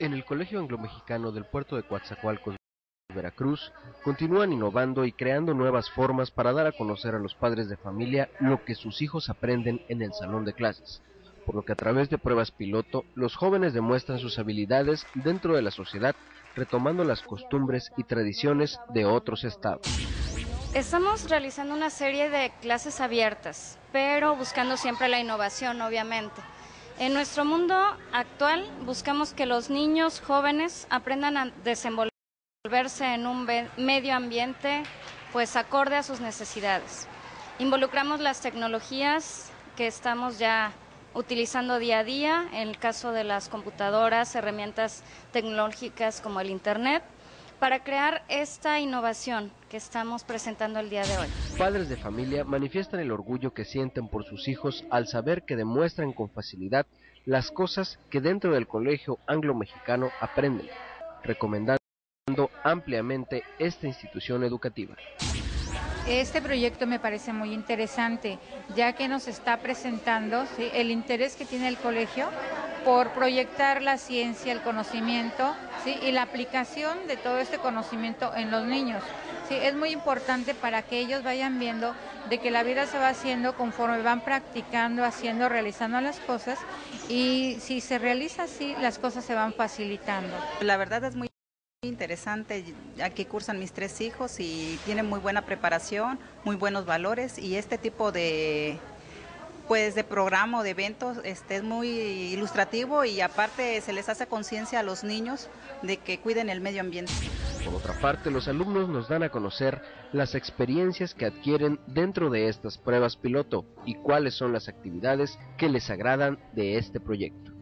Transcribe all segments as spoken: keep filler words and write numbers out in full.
En el Colegio Anglo-Mexicano del Puerto de Coatzacoalcos, Veracruz, continúan innovando y creando nuevas formas para dar a conocer a los padres de familia lo que sus hijos aprenden en el salón de clases, por lo que a través de pruebas piloto, los jóvenes demuestran sus habilidades dentro de la sociedad, retomando las costumbres y tradiciones de otros estados. Estamos realizando una serie de clases abiertas, pero buscando siempre la innovación, obviamente. En nuestro mundo actual buscamos que los niños jóvenes aprendan a desenvolverse en un medio ambiente pues acorde a sus necesidades. Involucramos las tecnologías que estamos ya utilizando día a día, en el caso de las computadoras, herramientas tecnológicas como el internet, para crear esta innovación que estamos presentando el día de hoy. Padres de familia manifiestan el orgullo que sienten por sus hijos al saber que demuestran con facilidad las cosas que dentro del Colegio Anglo-Mexicano aprenden, recomendando ampliamente esta institución educativa. Este proyecto me parece muy interesante, ya que nos está presentando, ¿sí?, el interés que tiene el colegio por proyectar la ciencia, el conocimiento, ¿sí?, y la aplicación de todo este conocimiento en los niños. Sí, es muy importante para que ellos vayan viendo de que la vida se va haciendo conforme van practicando, haciendo, realizando las cosas, y si se realiza así, las cosas se van facilitando. La verdad es muy interesante. Aquí cursan mis tres hijos y tienen muy buena preparación, muy buenos valores, y este tipo de pues de programa o de eventos este es muy ilustrativo, y aparte se les hace conciencia a los niños de que cuiden el medio ambiente. Por otra parte, los alumnos nos dan a conocer las experiencias que adquieren dentro de estas pruebas piloto y cuáles son las actividades que les agradan de este proyecto.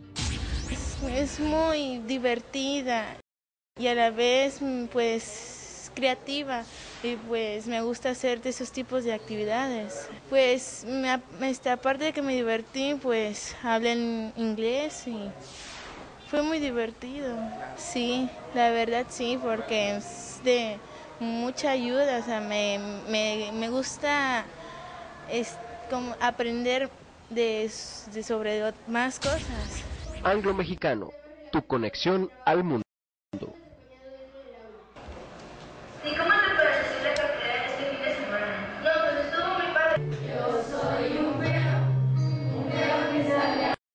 Es muy divertida y a la vez pues creativa, y pues me gusta hacer de esos tipos de actividades. Pues me, este, aparte de que me divertí, pues hablé en inglés y fue muy divertido. Sí, la verdad sí, porque es de mucha ayuda, o sea, me, me, me gusta es, como aprender de, de sobre más cosas. Anglo-Mexicano, tu conexión al mundo.